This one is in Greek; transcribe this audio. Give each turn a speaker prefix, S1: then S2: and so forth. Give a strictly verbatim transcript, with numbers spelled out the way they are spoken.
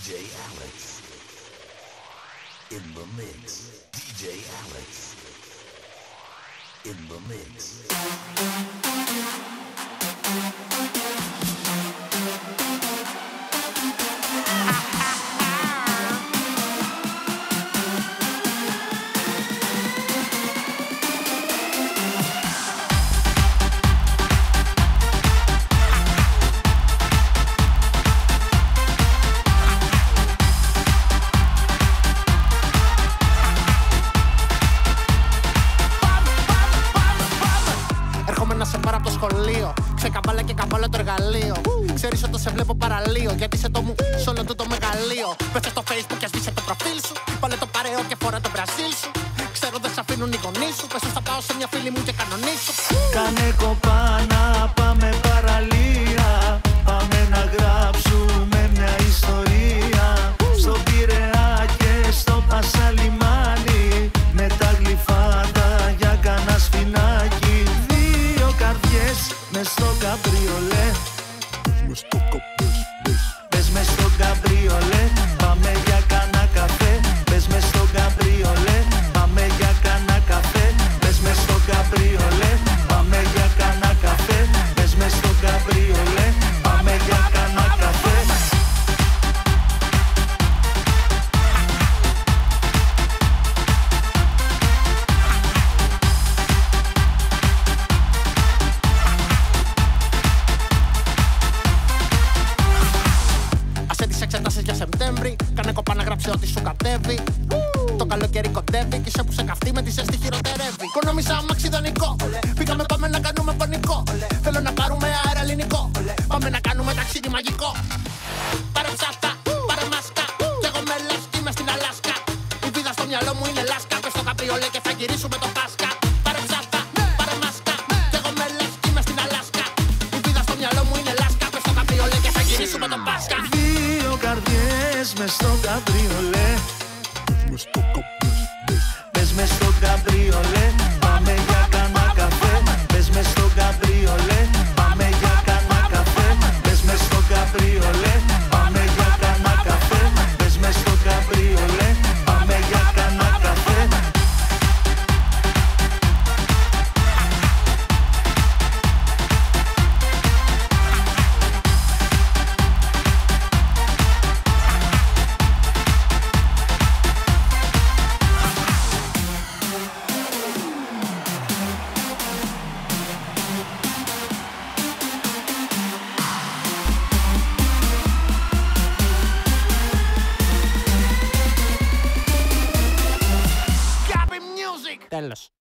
S1: τζέι Alex in the mix. ντι τζέι Alex in the mix.
S2: Ξεκαβάλα και καβάλα το εργαλείο. Ξέρεις όταν σε βλέπω παραλίο, γιατί σε το μου σ' όλο το μεγαλείο. Πες στο Facebook και σβήσε το προφίλ σου. Βάλε το παρέο και φορά το Μπραζίλ σου. Ξέρω δεν σ' αφήνουν οι γονείς σου. Πες θα πάω σε μια φίλη μου και κανονίσου.
S3: Κάνε κοπάνα, πάμε παραλία. Πάμε να γράψουμε μια ιστορία. Στο Πειραιά και στο Πασαλιμάνι. Με τα γλυφάτα για κανένα σφινάκι. Δύο καρδιές μες στο καμπριολέ. Μες στο καμπριολέ. Πες μες στο καμπριολέ. Πάμε για κανένα καφέ. Πες μες στο καμπριολέ. Πάμε για κανένα καφέ. Πες μες στο καμπριολέ. Πάμε για κανένα καφέ. Πες μες στο καμπριολέ. Πάμε για κανένα καφέ.
S2: Εξετάσεις για Σεπτέμβρη. Κάνε κοπά να γράψει ό,τι σου κατέβει. Το καλοκαίρι κοντεύει και σε που σε καυτεί με τη ζέστη χειροτερεύει. Οικονομήσα αμάξι ιδανικό. Πήγαμε πάμε να κάνουμε πανικό. Θέλω να πάρουμε αέρα ελληνικό. Πάμε να κάνουμε ταξίδι μαγικό. Πάρε ψάστα, πάρε μάσκα. Κι εγώ με λες είμαι στην Αλάσκα. Η βίδα στο μυαλό μου είναι λάσκα. Πες στο καμπριολέ και θα γυρίσουμε το Πάσκα. Πάρε ψάστα, πάρε μάσκα. Κι εγώ με λες είμαι στην Αλάσκα. Η βίδα στο μυαλό μου είναι λάσκα. Πες στο καμπριολέ και θα γυρίσουμε το Πάσκα.
S3: Καρδιές μες στο καμπριολέ. Πες μες στο καμπριολέ. Πάμε για κανένα καφέ. Πες μες στο καμπριολέ. Πάμε για κανένα καφέ. Πες μες στο καμπριολέ. Πάμε για κανένα καφέ. Πες μες στο καμπριολέ. Πάμε για κανένα καφέ.
S2: Τέλος.